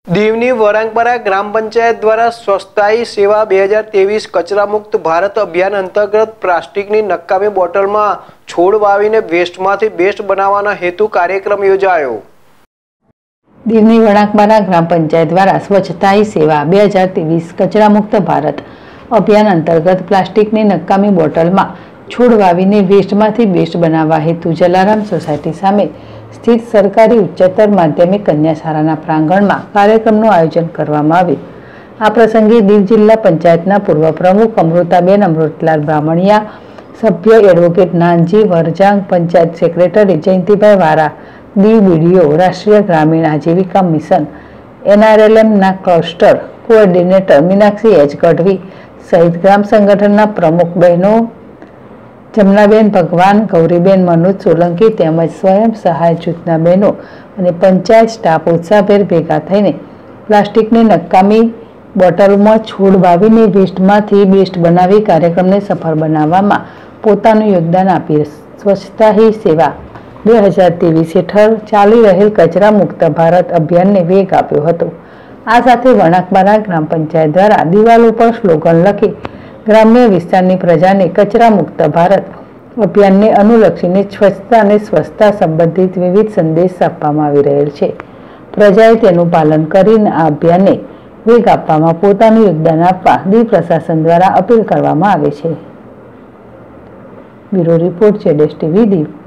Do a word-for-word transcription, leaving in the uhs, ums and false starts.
દીવની વરાંગપરા ગ્રામ પંચાયત દ્વારા સ્વચ્છતાહી સેવા બે હજાર ત્રેવીસ કચરા મુક્ત ભારત અભિયાન અંતર્ગત પ્લાસ્ટિકની નકામી બોટલમાં છોડ વાવીને વેસ્ટમાંથી બેસ્ટ બનાવવાના હેતુ કાર્યક્રમ યોજાયો। દીવની વરાંગપરા ગ્રામ પંચાયત દ્વારા સ્વચ્છતાહી સેવા બે હજાર ત્રેવીસ કચરા મુક્ત ભારત અભિયાન અંતર્ગત પ્લાસ્ટિકની નકામી બોટલમાં છોડ વાવીને વેસ્ટમાંથી બેસ્ટ બનાવવા હેતુ જલારામ સોસાયટી સામે સ્થિત સરકારી ઉચ્ચતર માધ્યમિક કન્યા શાળાના પ્રાંગણમાં કાર્યક્રમનું આયોજન કરવામાં આવ્યું। આ પ્રસંગે દીવ જિલ્લા પંચાયતના પૂર્વ પ્રમુખ અમૃતાબેન અમૃતલાલ બ્રાહ્મણિયા, સભ્ય advocate Nanji Varjang, panchayat secretary Jayantibhai Vara, Diu BDO, Rashtriya Gramin Ajeevika mission એનઆરએલએમના cluster coordinator Meenakshi H Gadhvi સહિત ગ્રામ સંગઠનના પ્રમુખ બહેનો જમનાબેન ભગવાન, ગૌરીબેન મનોજ સોલંકી તેમજ સ્વયં સહાય જૂથના બહેનો અને પંચાયત સ્ટાફ ઉત્સાહભેર ભેગા થઈને પ્લાસ્ટિકની નકામી બોટલમાં છોડ વાવીને વેસ્ટમાંથી બેસ્ટ બનાવી કાર્યક્રમને સફળ બનાવવામાં પોતાનું યોગદાન આપી સ્વચ્છતા હી સેવા બે હજાર ત્રેવીસ હેઠળ ચાલી રહેલ કચરા મુક્ત ભારત અભિયાનને વેગ આપ્યો હતો। આ સાથે વરાંગપરા ગ્રામ પંચાયત દ્વારા દિવાલ ઉપર સ્લોગન લખી ગ્રામ્ય વિસ્તારની પ્રજાને કચરા મુક્ત ભારત અભિયાનને અનુલક્ષીને સ્વચ્છતા અને સ્વચ્છતા સંબંધિત વિવિધ સંદેશ આપવામાં આવી રહેલ છે। પ્રજાએ તેનું પાલન કરીને આ અભિયાનને વેગ આપવામાં પોતાનું યોગદાન આપવા દીવ પ્રશાસન દ્વારા અપીલ કરવામાં આવે છે। બ્યુરો રિપોર્ટ છે ઝેડ એસ ટીવી દીવ।